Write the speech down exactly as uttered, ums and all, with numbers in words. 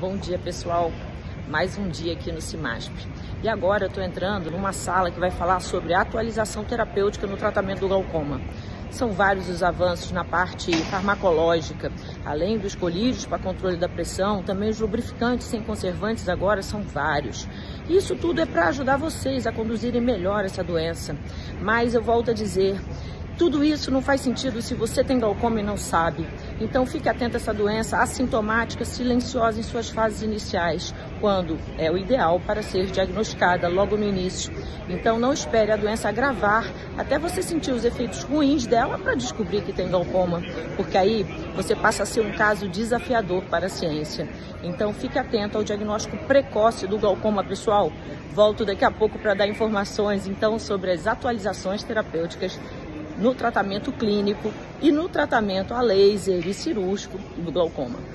Bom dia, pessoal. Mais um dia aqui no CIMASP. E agora eu estou entrando numa sala que vai falar sobre atualização terapêutica no tratamento do glaucoma. São vários os avanços na parte farmacológica, além dos colírios para controle da pressão, também os lubrificantes sem conservantes agora são vários. Isso tudo é para ajudar vocês a conduzirem melhor essa doença. Mas eu volto a dizer, tudo isso não faz sentido se você tem glaucoma e não sabe. Então fique atento a essa doença assintomática, silenciosa em suas fases iniciais, quando é o ideal para ser diagnosticada logo no início. Então não espere a doença agravar até você sentir os efeitos ruins dela para descobrir que tem glaucoma, porque aí você passa a ser um caso desafiador para a ciência. Então fique atento ao diagnóstico precoce do glaucoma, pessoal. Volto daqui a pouco para dar informações então sobre as atualizações terapêuticas no tratamento clínico e no tratamento a laser e cirúrgico do glaucoma.